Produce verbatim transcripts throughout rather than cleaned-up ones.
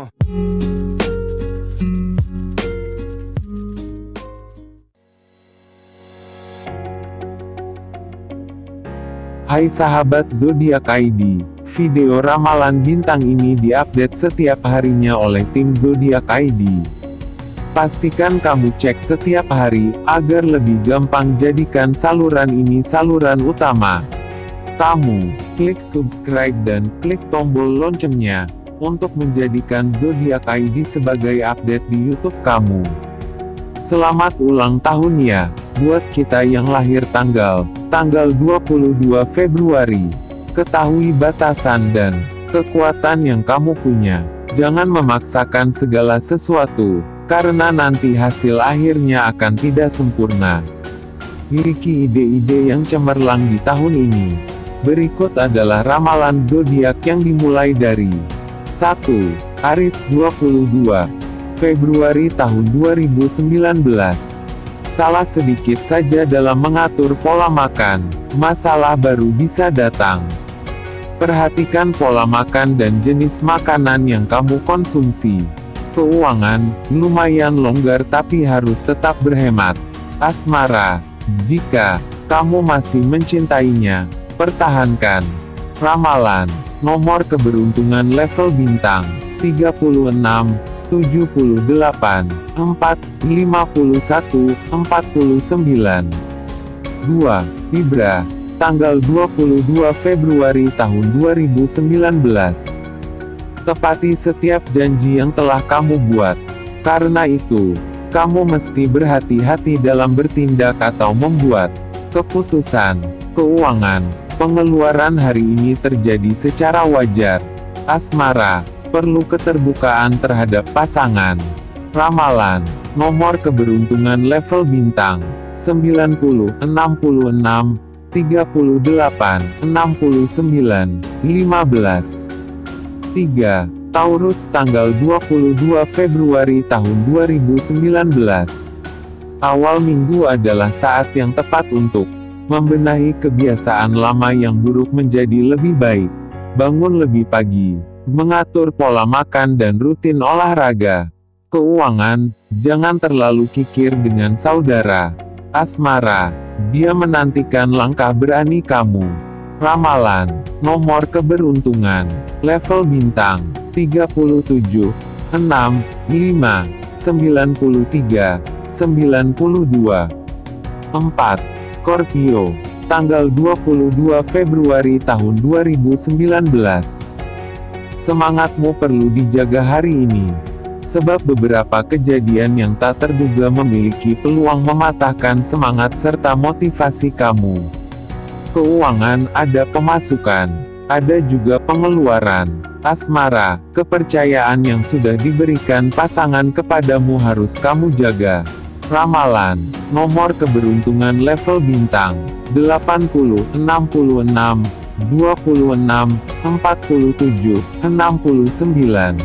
Uh. Hai sahabat Zodiak I D, video ramalan bintang ini diupdate setiap harinya oleh tim Zodiak I D. Pastikan kamu cek setiap hari, agar lebih gampang jadikan saluran ini saluran utama. Kamu, klik subscribe dan klik tombol loncengnya, untuk menjadikan Zodiak I D sebagai update di YouTube kamu. Selamat ulang tahun ya, buat kita yang lahir tanggal, tanggal dua puluh dua Februari. Ketahui batasan dan kekuatan yang kamu punya. Jangan memaksakan segala sesuatu, karena nanti hasil akhirnya akan tidak sempurna. Miliki ide-ide yang cemerlang di tahun ini. Berikut adalah ramalan zodiak yang dimulai dari satu. Aries dua puluh dua Februari tahun dua ribu sembilan belas. Salah sedikit saja dalam mengatur pola makan, masalah baru bisa datang. Perhatikan pola makan dan jenis makanan yang kamu konsumsi. Keuangan, lumayan longgar tapi harus tetap berhemat. Asmara, jika kamu masih mencintainya, pertahankan. Ramalan, nomor keberuntungan level bintang, tiga puluh enam, tujuh puluh delapan, empat, lima puluh satu, empat puluh sembilan. dua. Libra, tanggal dua puluh dua Februari tahun dua ribu sembilan belas. Tepati setiap janji yang telah kamu buat. Karena itu, kamu mesti berhati-hati dalam bertindak atau membuat keputusan. Keuangan, pengeluaran hari ini terjadi secara wajar. Asmara, perlu keterbukaan terhadap pasangan. Ramalan, nomor keberuntungan level bintang, sembilan puluh, enam puluh enam, tiga puluh delapan, enam puluh sembilan, lima belas. tiga. Taurus, tanggal dua puluh dua Februari tahun dua ribu sembilan belas. Awal minggu adalah saat yang tepat untuk membenahi kebiasaan lama yang buruk menjadi lebih baik. Bangun lebih pagi, mengatur pola makan dan rutin olahraga. Keuangan, jangan terlalu kikir dengan saudara. Asmara, dia menantikan langkah berani kamu. Ramalan, nomor keberuntungan, level bintang, tiga puluh tujuh, enam, lima, sembilan puluh tiga, sembilan puluh dua. empat. Scorpio, tanggal dua puluh dua Februari tahun dua ribu sembilan belas. Semangatmu perlu dijaga hari ini, sebab beberapa kejadian yang tak terduga memiliki peluang mematahkan semangat serta motivasi kamu. Keuangan, ada pemasukan, ada juga pengeluaran. Asmara, kepercayaan yang sudah diberikan pasangan kepadamu harus kamu jaga. Ramalan, nomor keberuntungan level bintang, delapan puluh, enam puluh enam, dua puluh enam, empat puluh tujuh, enam puluh sembilan.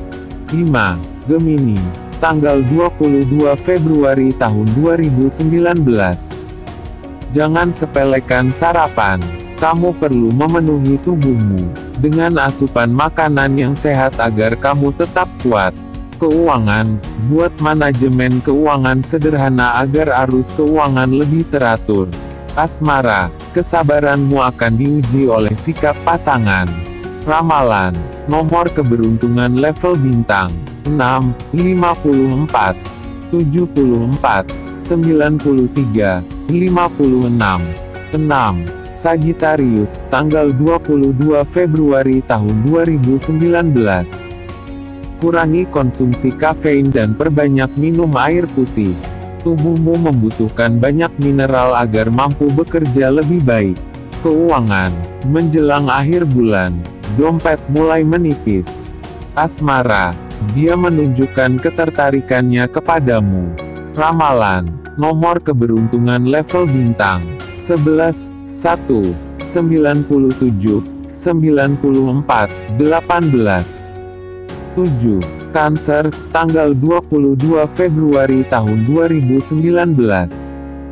lima. Gemini, tanggal dua puluh dua Februari tahun dua ribu sembilan belas. Jangan sepelekan sarapan. Kamu perlu memenuhi tubuhmu dengan asupan makanan yang sehat agar kamu tetap kuat. Keuangan, buat manajemen keuangan sederhana agar arus keuangan lebih teratur. Asmara, kesabaranmu akan diuji oleh sikap pasangan. Ramalan, nomor keberuntungan level bintang, enam, lima puluh empat, tujuh puluh empat, sembilan puluh tiga, lima puluh enam. enam. Sagittarius, tanggal dua puluh dua Februari tahun dua ribu sembilan belas. Kurangi konsumsi kafein dan perbanyak minum air putih. Tubuhmu membutuhkan banyak mineral agar mampu bekerja lebih baik. Keuangan, menjelang akhir bulan, dompet mulai menipis. Asmara, dia menunjukkan ketertarikannya kepadamu. Ramalan, nomor keberuntungan level bintang, sebelas, satu, sembilan puluh tujuh, sembilan puluh empat, delapan belas. tujuh. Cancer, tanggal dua puluh dua Februari tahun dua ribu sembilan belas.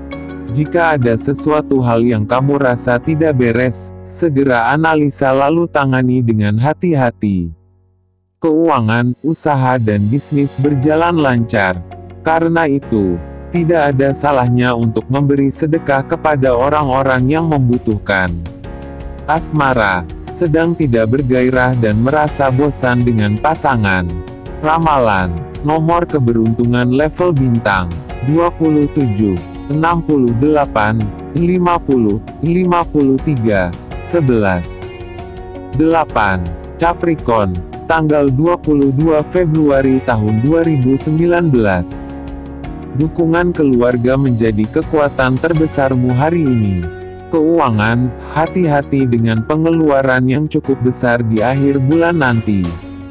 Jika ada sesuatu hal yang kamu rasa tidak beres, segera analisa lalu tangani dengan hati-hati. keuangan, usaha dan bisnis berjalan lancar. Karena itu, tidak ada salahnya untuk memberi sedekah kepada orang-orang yang membutuhkan. Asmara, sedang tidak bergairah dan merasa bosan dengan pasangan. Ramalan, nomor keberuntungan level bintang, dua puluh tujuh, enam puluh delapan, lima puluh, lima puluh tiga, sebelas. delapan. Capricorn, tanggal dua puluh dua Februari tahun dua ribu sembilan belas. Dukungan keluarga menjadi kekuatan terbesarmu hari ini. Keuangan, hati-hati dengan pengeluaran yang cukup besar di akhir bulan nanti.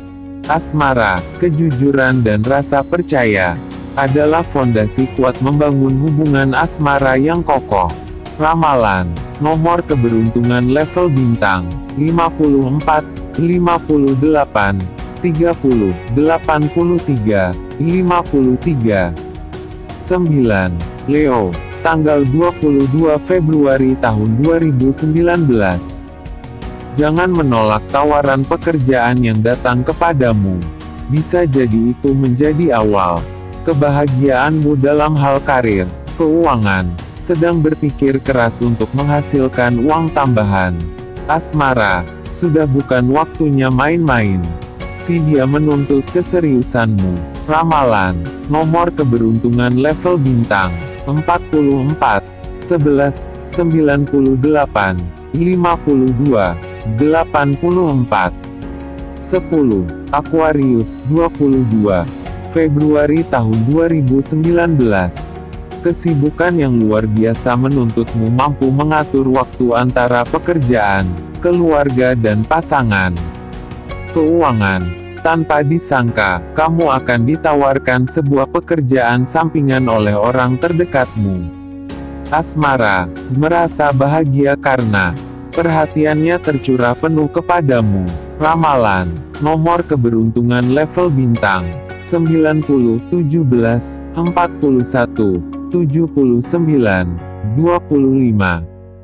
Asmara, kejujuran dan rasa percaya adalah fondasi kuat membangun hubungan asmara yang kokoh. Ramalan, nomor keberuntungan level bintang, lima puluh empat, lima puluh delapan, tiga puluh, delapan puluh tiga, lima puluh tiga. sembilan. Leo, tanggal dua puluh dua Februari tahun dua ribu sembilan belas. Jangan menolak tawaran pekerjaan yang datang kepadamu. Bisa jadi itu menjadi awal kebahagiaanmu dalam hal karir. Keuangan, sedang berpikir keras untuk menghasilkan uang tambahan. Asmara, sudah bukan waktunya main-main. Si dia menuntut keseriusanmu. Ramalan, nomor keberuntungan level bintang, empat puluh empat, sebelas, sembilan puluh delapan, lima puluh dua, delapan puluh empat. sepuluh. Aquarius, dua puluh dua Februari tahun dua ribu sembilan belas. Kesibukan yang luar biasa menuntutmu mampu mengatur waktu antara pekerjaan, keluarga dan pasangan. Keuangan, tanpa disangka, kamu akan ditawarkan sebuah pekerjaan sampingan oleh orang terdekatmu. Asmara, merasa bahagia karena perhatiannya tercurah penuh kepadamu. Ramalan, nomor keberuntungan level bintang, sembilan puluh, tujuh belas, empat puluh satu, tujuh puluh sembilan, dua puluh lima.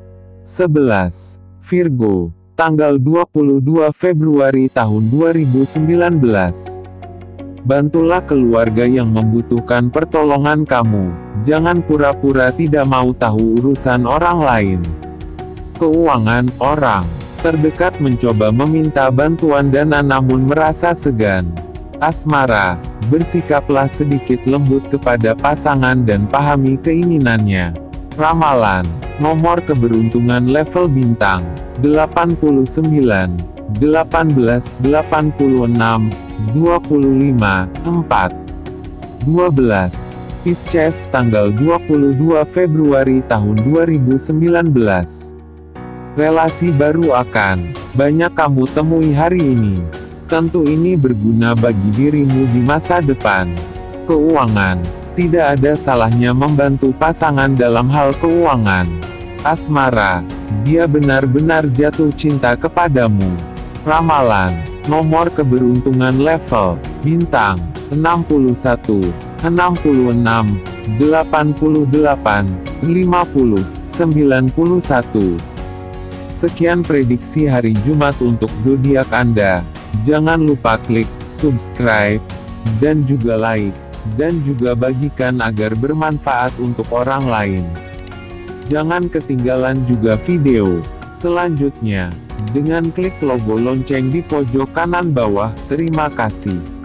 sebelas. Virgo, tanggal dua puluh dua Februari tahun dua ribu sembilan belas. Bantulah keluarga yang membutuhkan pertolongan kamu. Jangan pura-pura tidak mau tahu urusan orang lain. Keuangan, orang terdekat mencoba meminta bantuan dana namun merasa segan. Asmara, bersikaplah sedikit lembut kepada pasangan dan pahami keinginannya. Ramalan, nomor keberuntungan level bintang, delapan puluh sembilan, delapan belas, delapan puluh enam, dua puluh lima, empat. dua belas. Pisces, tanggal dua puluh dua Februari tahun dua ribu sembilan belas. Relasi baru akan banyak kamu temui hari ini. Tentu ini berguna bagi dirimu di masa depan. Keuangan, tidak ada salahnya membantu pasangan dalam hal keuangan. Asmara, dia benar-benar jatuh cinta kepadamu. Ramalan, nomor keberuntungan level bintang, enam puluh satu, enam puluh enam, delapan puluh delapan, lima puluh, sembilan puluh satu. Sekian prediksi hari Jumat untuk zodiak Anda. Jangan lupa klik subscribe dan juga like, dan juga bagikan agar bermanfaat untuk orang lain. Jangan ketinggalan juga video selanjutnya dengan klik logo lonceng di pojok kanan bawah. Terima kasih.